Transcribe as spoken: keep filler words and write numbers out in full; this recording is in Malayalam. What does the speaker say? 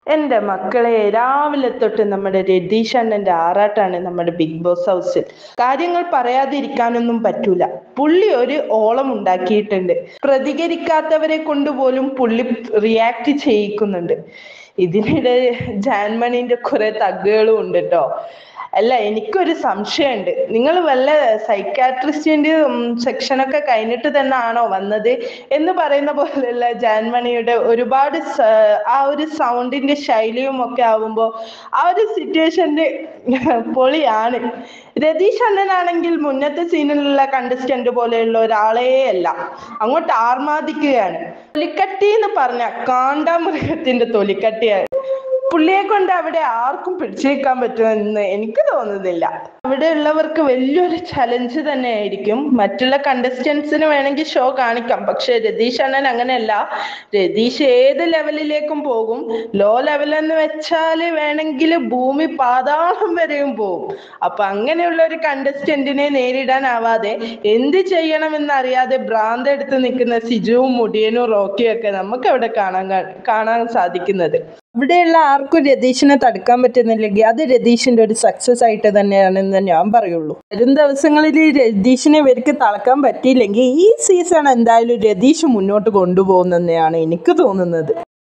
എൻ്റെ മക്കളെ, രാവിലെ തൊട്ട് നമ്മുടെ രതീഷ് അണ്ണന്റെ ആറാട്ടാണ് നമ്മുടെ ബിഗ് ബോസ് ഹൗസിൽ. കാര്യങ്ങൾ പറയാതിരിക്കാനൊന്നും പറ്റൂല. പുള്ളി ഒരു ഓളം ഉണ്ടാക്കിയിട്ടുണ്ട്. പ്രതികരിക്കാത്തവരെ കൊണ്ടുപോലും പുള്ളി റിയാക്ട് ചെയ്യിക്കുന്നുണ്ട്. ഇതിനിടെ ജാൻമണിന്റെ കുറെ തഗ്ഗുകളും ഉണ്ട് കേട്ടോ. അല്ല, എനിക്കൊരു സംശയമുണ്ട്. നിങ്ങൾ വല്ല സൈക്കാട്രിസ്റ്റിന്റെ സെക്ഷനൊക്കെ കഴിഞ്ഞിട്ട് തന്നെ ആണോ വന്നത് എന്ന് പറയുന്ന പോലെയുള്ള ജാൻമണിയുടെ ഒരുപാട് ആ ഒരു സൗണ്ടിന്റെ ശൈലിയും ഒക്കെ ആവുമ്പോ ആ ഒരു സിറ്റുവേഷന്റെ പൊളിയാണ്. രതീഷ് അണ്ണനാണെങ്കിൽ മുന്നത്തെ സീനിലുള്ള കണ്ടസ്റ്റന്റ് പോലെയുള്ള ഒരാളേ അല്ല, അങ്ങോട്ട് ആർമാദിക്കുകയാണ്. തൊലിക്കട്ടി എന്ന് പറഞ്ഞ കാണ്ടാമൃഗത്തിന്റെ തൊലിക്കട്ടിയാണ്. പുള്ളിയെ കൊണ്ട് അവിടെ ആർക്കും പിടിച്ചേക്കാൻ പറ്റുമെന്ന് എനിക്ക് തോന്നുന്നില്ല. അവിടെ ഉള്ളവർക്ക് വലിയൊരു ചലഞ്ച് തന്നെയായിരിക്കും. മറ്റുള്ള കണ്ടസ്റ്റൻസിന് വേണമെങ്കിൽ ഷോ കാണിക്കാം, പക്ഷെ രതീഷ് അണ്ണൻ അങ്ങനെയല്ല. രതീഷ് ഏത് ലെവലിലേക്കും പോകും. ലോ ലെവൽ എന്ന് വെച്ചാല് വേണമെങ്കിൽ ഭൂമി പാതാളം വരെയും പോകും. അപ്പൊ അങ്ങനെയുള്ള ഒരു കണ്ടസ്റ്റന്റിനെ നേരിടാനാവാതെ എന്ത് ചെയ്യണമെന്നറിയാതെ ഭ്രാന്ത് എടുത്ത് നിൽക്കുന്ന സിജുവും മുടിയനും റോക്കിയും ഒക്കെ നമുക്ക് അവിടെ കാണാൻ കാണാൻ സാധിക്കുന്നത്. ഇവിടെയുള്ള ആർക്കും രതീഷിനെ തടുക്കാൻ പറ്റുന്നില്ലെങ്കിൽ അത് രതീഷിന്റെ ഒരു സക്സസ് ആയിട്ട് തന്നെയാണെന്ന് ഞാൻ പറയുള്ളൂ. വരും ദിവസങ്ങളിൽ രതീഷിനെ ഇവർക്ക് തളക്കാൻ പറ്റിയില്ലെങ്കിൽ ഈ സീസൺ എന്തായാലും രതീഷ് മുന്നോട്ട് കൊണ്ടുപോകുന്നെന്നാണ് എനിക്ക് തോന്നുന്നത്.